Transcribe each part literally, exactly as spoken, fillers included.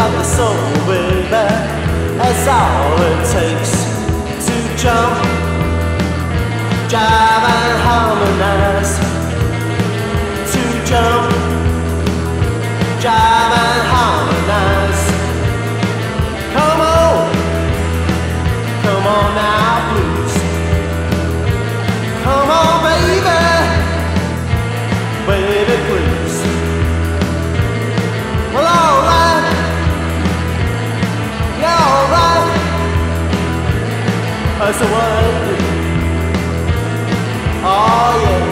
got the soul, baby. That's all it takes to jump, jive and harmonize. To jump, jive and harmonize. Come on, come on now, please. Come on, baby, baby, please. Well, alright, yeah, alright. That's the one I do. Oh, yeah.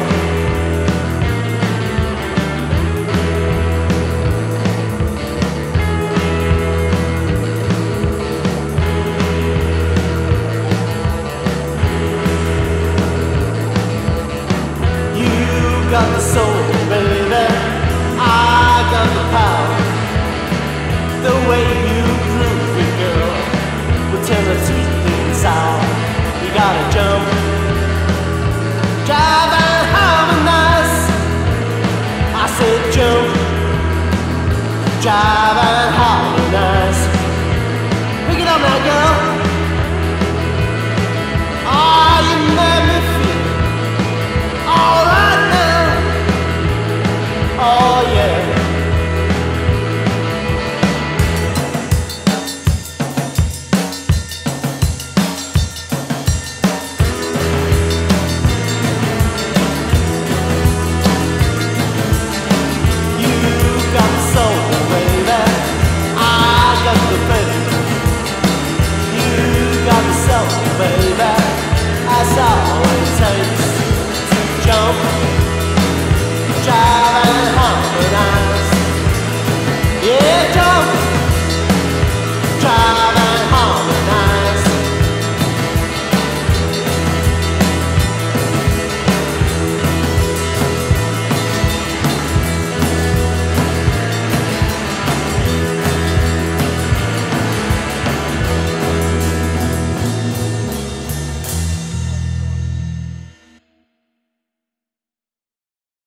Got the soul, baby, I got the power. The way you groove it, girl, will turn the sweet things sour. You gotta jump, jive and harmonize. I said jump, jive and harmonize.